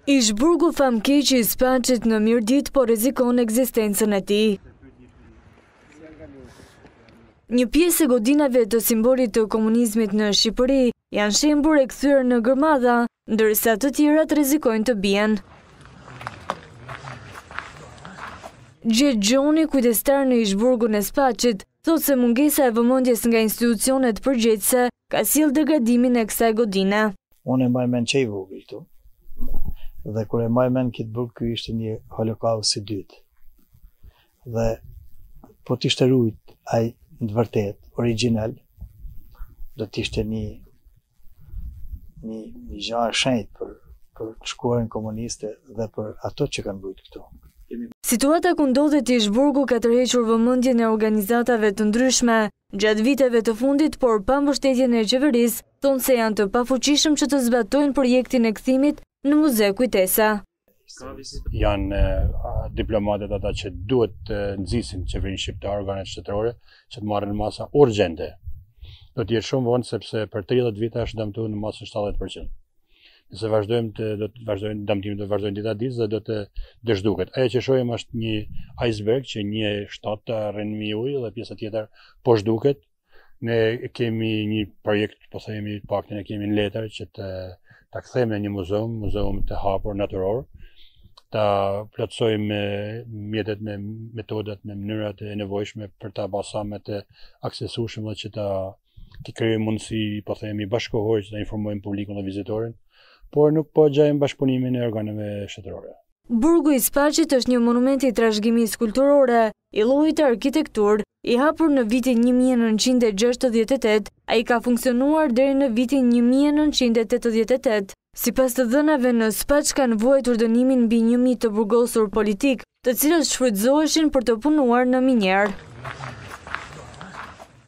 Ish-burgu famkeqi i Spaçit në Mirdit po rrezikon ekzistencën e tij. Një pjesë e godinave të simbolit të komunizmit në Shqipëri janë shembur e kthyer në gërmadha, ndërsa të tjerat rrezikojnë të bien. Gjergj Gjoni, kujdestar në Ish-burgun e Spaçit, thotë se mungesa e vëmendjes nga institucionet përgjegjëse ka sjellë degradimin e kësaj godine. Unë e mbaj mend që i vogël këtu. Dhe kur e mbaj mend këtë burg, ky ishte një holokaust i dytë. Dhe po t'ishte rujt ai në të vërtet, original, do t'ishte një gjë e shenjtë për shkuarën komuniste dhe për ato që kanë bërë këtu. Situata ku ndodhet Ish-burgu ka tërhequr vëmendjen e organizatave të ndryshme gjatë viteve të fundit, por pa mbështetjen e qeverisë, thonë se janë të pafuqishëm që të zbatojnë projektin e kthimit në muze kujtesa. Janë diplomatët ata që duhet të nxisin qeverinë shqiptare, organet shtetërore, që të marrin masa urgjente. Do të jetë shumë vonë sepse për 30 vite është dëmtuar në masën 70%. Nëse vazhdojmë dëmtimin, do të vazhdojnë dita ditës dhe do të dëshduket. Ajo që shohim është një iceberg që një shtat të rrin mi ujë dhe pjesa tjetër po zhduket. Ne kemi një projekt, po themi paktën e kemi në letër që ta kthejmë në një muzeum të hapur natyror, ta plotësojmë mjetet me metodat, me mënyrat e nevojshme për ta bashkëme të aksesueshme që të krijojmë mundësi, po themi bashkëkohore që ta informojmë publikun dhe vizitorin, por nuk po gjejmë bashkëpunimin e organeve shtetërore. Burgu i Spaçit është një monument i trashëgimisë kulturore, i llojit të arkitekturë, i hapur në vitin 1968, ai ka funksionuar deri në vitin 1988. Sipas të dhënave, në Spaç kanë vuajtur dënimin mbi 1000 të burgosur politik, të cilët shfrytëzoheshin për të punuar në minjer.